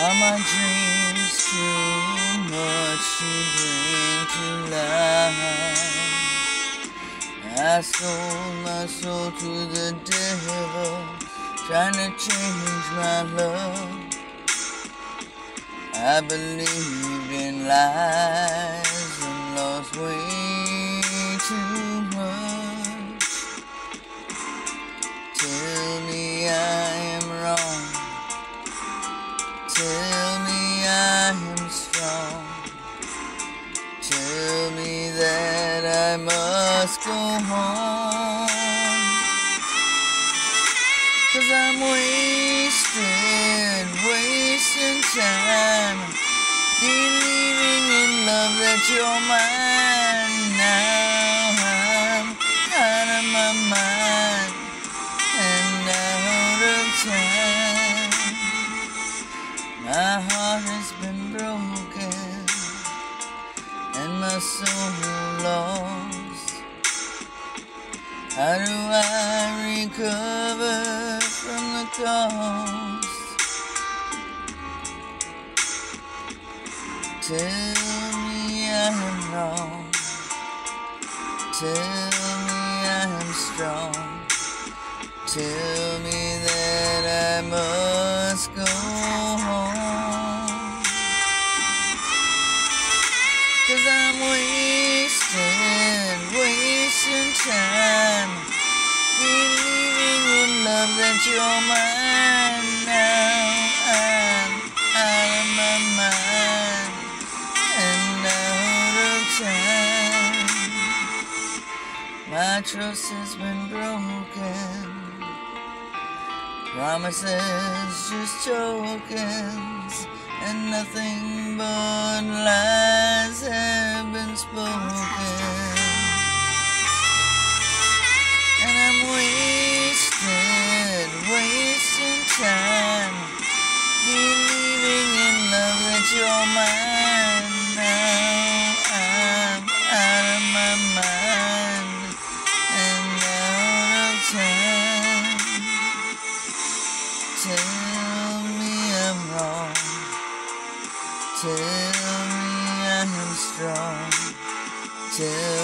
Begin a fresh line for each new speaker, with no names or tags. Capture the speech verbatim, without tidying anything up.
Are my dreams too much to bring to life? I sold my soul to the devil, trying to change my love. I believed in lies and lost way too much. Tell me I am wrong. Tell me I am strong. Tell me that I must go home. 'Cause I'm wasted, wasting time, believing in love that you're mine. Now I'm out of my mind and out of time. My heart has been broken and my soul lost. How do I recover from the cost? Tell me I'm wrong. Tell me I'm strong. Tell me that I must go home. 'Cause I'm wasting, wasting time, believing in love that you're mine. Now I'm out of my mind and out of time. My trust has been broken, promises just tokens, and nothing but lies have been spoken. And I'm wasted, wasting time, believing in love that you're mine. Now I'm out of my mind and out of time. Tell me I'm wrong. Tell me I'm strong. Tell